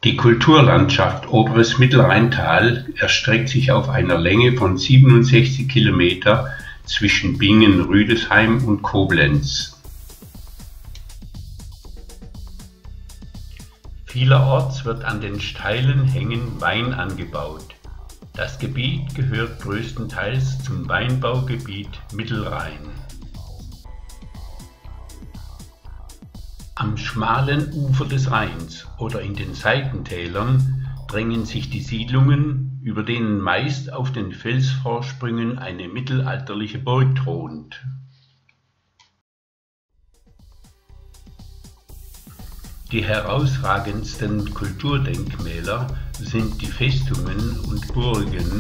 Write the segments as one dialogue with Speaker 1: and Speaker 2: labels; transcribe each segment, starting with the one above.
Speaker 1: Die Kulturlandschaft Oberes Mittelrheintal erstreckt sich auf einer Länge von 67 Kilometer zwischen Bingen, Rüdesheim und Koblenz. Vielerorts wird an den steilen Hängen Wein angebaut. Das Gebiet gehört größtenteils zum Weinbaugebiet Mittelrhein. Am schmalen Ufer des Rheins oder in den Seitentälern drängen sich die Siedlungen, über denen meist auf den Felsvorsprüngen eine mittelalterliche Burg thront. Die herausragendsten Kulturdenkmäler sind die Festungen und Burgen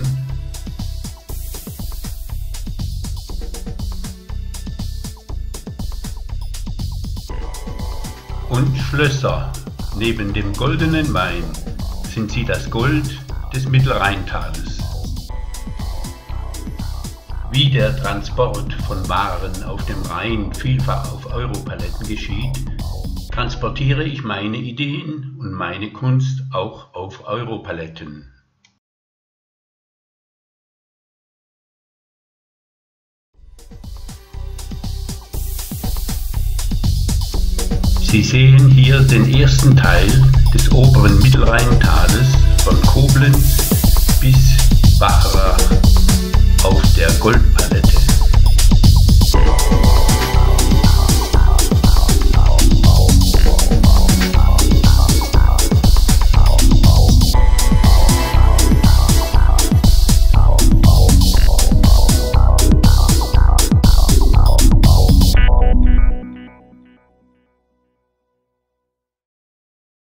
Speaker 1: und Schlösser. Neben dem goldenen Main sind sie das Gold des Mittelrheintales. Wie der Transport von Waren auf dem Rhein vielfach auf Europaletten geschieht, transportiere ich meine Ideen und meine Kunst auch auf Europaletten. Sie sehen hier den ersten Teil des oberen Mittelrheintales von Koblenz bis Wachrach auf der Goldpalette.